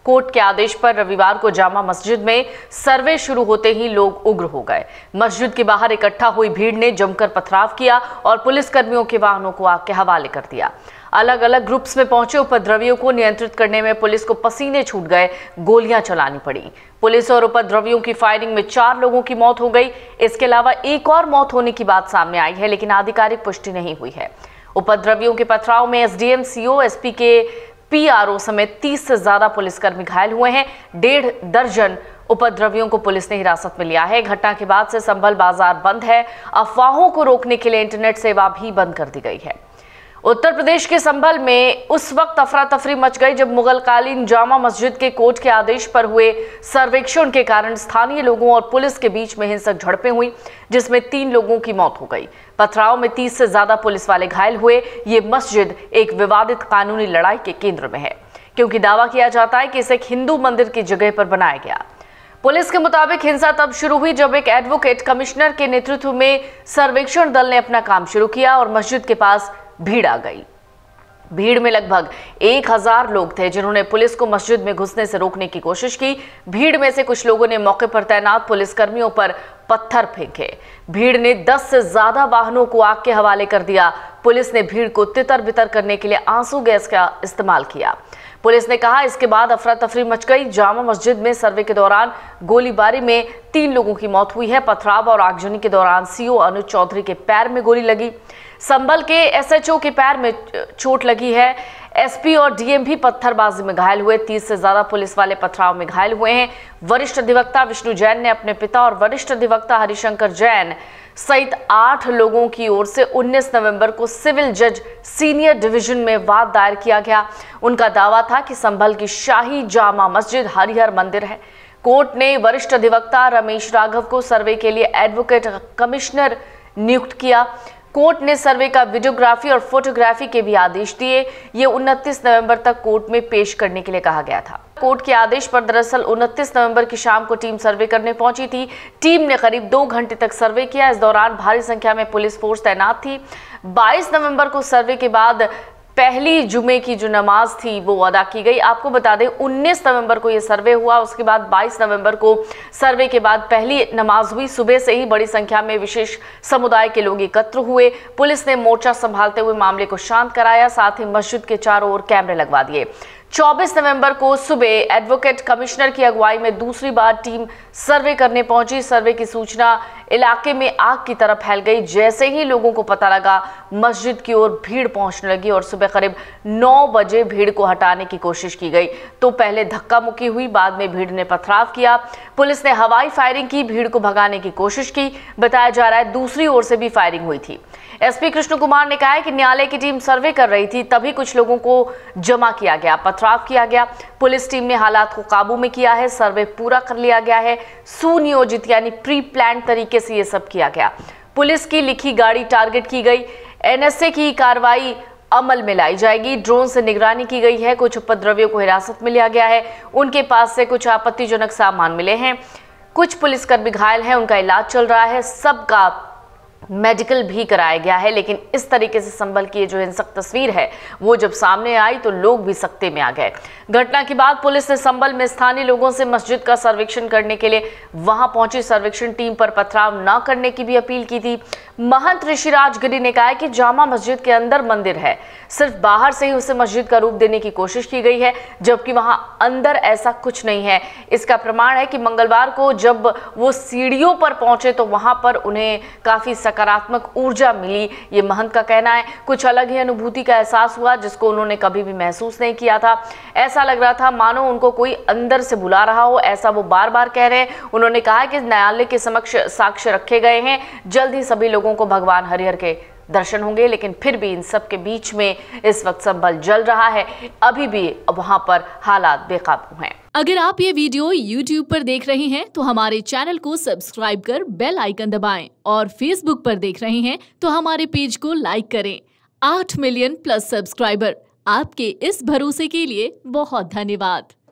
Court के आदेश पर रविवार को जामा मस्जिद में सर्वे शुरू होते ही लोग उग्र हो गए। मस्जिद के बाहर इकट्ठा हुई भीड़ ने जमकर पथराव किया और पुलिसकर्मियों के वाहनों को आग के हवाले कर दिया। अलग अलग ग्रुप्स में पहुंचे उपद्रवियों को नियंत्रित करने में पुलिस को पसीने छूट गए, गोलियां चलानी पड़ी। पुलिस और उपद्रवियों की फायरिंग में 4 लोगों की मौत हो गई। इसके अलावा एक और मौत होने की बात सामने आई है, लेकिन आधिकारिक पुष्टि नहीं हुई है। उपद्रवियों के पथराव में एसडीएम, सीओ, एसपी के पीआरओ समेत 30 से ज्यादा पुलिसकर्मी घायल हुए हैं। 1.5 दर्जन उपद्रवियों को पुलिस ने हिरासत में लिया है। घटना के बाद से संभल बाजार बंद है। अफवाहों को रोकने के लिए इंटरनेट सेवा भी बंद कर दी गई है। उत्तर प्रदेश के संभल में उस वक्त अफरा तफरी मच गई जब मुगलकालीन जामा मस्जिद के कोर्ट के आदेश पर हुए सर्वेक्षण के कारण स्थानीय लोगों और पुलिस के बीच में हिंसक झड़पें हुई, जिसमें 3 लोगों की मौत हो गई। पथराव में 30 से ज्यादा पुलिस वाले घायल हुए। ये मस्जिद एक विवादित कानूनी लड़ाई के केंद्र में है, क्योंकि दावा किया जाता है कि इसे एक हिंदू मंदिर की जगह पर बनाया गया। पुलिस के मुताबिक हिंसा तब शुरू हुई जब एक एडवोकेट कमिश्नर के नेतृत्व में सर्वेक्षण दल ने अपना काम शुरू किया और मस्जिद के पास भीड़ आ गई। भीड़ में लगभग 1000 लोग थे, जिन्होंने पुलिस को मस्जिद में घुसने से रोकने की कोशिश की। भीड़ में से कुछ लोगों ने मौके पर तैनात पुलिसकर्मियों पर पत्थर फेंके। भीड़ ने 10 से ज्यादा वाहनों को आग के हवाले कर दिया। पुलिस ने भीड़ को तितर-बितर करने के लिए आंसू गैस का इस्तेमाल किया। पुलिस ने कहा, इसके बाद अफरा तफरी मच गई। जामा मस्जिद में सर्वे के दौरान गोलीबारी में 3 लोगों की मौत हुई है। पथराव और आगजनी के दौरान सीओ अनुज चौधरी के पैर में गोली लगी। संभल के एसएचओ के पैर में चोट लगी है। एसपी और डीएम भी पत्थरबाजी में घायल हुए। 30 से ज्यादा पुलिस वाले पथराव में घायल हुए हैं। वरिष्ठ अधिवक्ता विष्णु जैन ने अपने पिता और वरिष्ठ अधिवक्ता हरिशंकर जैन सहित 8 लोगों की ओर से 19 नवंबर को सिविल जज सीनियर डिवीजन में वाद दायर किया गया। उनका दावा था कि संभल की शाही जामा मस्जिद हरिहर मंदिर है। कोर्ट ने वरिष्ठ अधिवक्ता रमेश राघव को सर्वे के लिए एडवोकेट कमिश्नर नियुक्त किया। कोर्ट ने सर्वे का वीडियोग्राफी और फोटोग्राफी के भी आदेश दिए। ये 29 नवंबर तक कोर्ट में पेश करने के लिए कहा गया था। कोर्ट के आदेश पर दरअसल 29 नवंबर की शाम को टीम सर्वे करने पहुंची थी। टीम ने करीब 2 घंटे तक सर्वे किया। इस दौरान भारी संख्या में पुलिस फोर्स तैनात थी। 22 नवंबर को सर्वे के बाद पहली जुमे की जो नमाज थी वो अदा की गई। आपको बता दें, 19 नवंबर को ये सर्वे हुआ। उसके बाद 22 नवंबर को सर्वे के बाद पहली नमाज हुई। सुबह से ही बड़ी संख्या में विशेष समुदाय के लोग एकत्र हुए। पुलिस ने मोर्चा संभालते हुए मामले को शांत कराया, साथ ही मस्जिद के चारों ओर कैमरे लगवा दिए। 24 नवंबर को सुबह एडवोकेट कमिश्नर की अगुवाई में दूसरी बार टीम सर्वे करने पहुंची। सर्वे की सूचना इलाके में आग की तरह फैल गई। जैसे ही लोगों को पता लगा, मस्जिद की ओर भीड़ पहुंचने लगी और सुबह करीब 9 बजे भीड़ को हटाने की कोशिश की गई तो पहले धक्का मुक्की हुई, बाद में भीड़ ने पथराव किया। पुलिस ने हवाई फायरिंग की, भीड़ को भगाने की कोशिश की। बताया जा रहा है दूसरी ओर से भी फायरिंग हुई थी। एसपी कृष्ण कुमार ने कहा है कि न्यायालय की टीम सर्वे कर रही थी, तभी कुछ लोगों को जमा किया गया, पथराव किया गया। पुलिस टीम ने हालात को काबू में किया है। सर्वे पूरा कर लिया गया है। सुनियोजित यानी प्री प्लान तरीके से ये सब किया गया। पुलिस की लिखी गाड़ी टारगेट की गई। एनएसए की कार्रवाई अमल में लाई जाएगी। ड्रोन से निगरानी की गई है। कुछ उपद्रवियों को हिरासत में लिया गया है। उनके पास से कुछ आपत्तिजनक सामान मिले हैं। कुछ पुलिसकर्मी घायल हैं, उनका इलाज चल रहा है। सबका मेडिकल भी कराया गया है। लेकिन इस तरीके से संभल की जो हिंसक तस्वीर है वो जब सामने आई तो लोग भी सकते में आ गए। घटना के बाद पुलिस ने संभल में स्थानीय लोगों से मस्जिद का सर्वेक्षण करने के लिए वहां पहुंची सर्वेक्षण टीम पर पथराव न करने की भी अपील की थी। महंत ऋषिराज गिरी ने कहा कि जामा मस्जिद के अंदर मंदिर है, सिर्फ बाहर से ही उसे मस्जिद का रूप देने की कोशिश की गई है, जबकि वहां अंदर ऐसा कुछ नहीं है। इसका प्रमाण है कि मंगलवार को जब वो सीढ़ियों पर पहुंचे तो वहां पर उन्हें काफी सकारात्मक ऊर्जा मिली। ये महंत का कहना है। कुछ अलग ही अनुभूति का एहसास हुआ जिसको उन्होंने कभी भी महसूस नहीं किया था। ऐसा लग रहा था मानो उनको कोई अंदर से बुला रहा हो, ऐसा वो बार बार कह रहे हैं। उन्होंने कहा कि न्यायालय के समक्ष साक्ष्य रखे गए हैं। जल्द ही सभी लोगों को भगवान हरिहर के दर्शन होंगे। लेकिन फिर भी इन सब के बीच में इस वक्त संभल जल रहा है। अभी भी वहां पर हालात बेकाबू हैं। अगर आप ये वीडियो YouTube पर देख रहे हैं तो हमारे चैनल को सब्सक्राइब कर बेल आइकन दबाएं और Facebook पर देख रहे हैं तो हमारे पेज को लाइक करें। 8 मिलियन प्लस सब्सक्राइबर, आपके इस भरोसे के लिए बहुत धन्यवाद।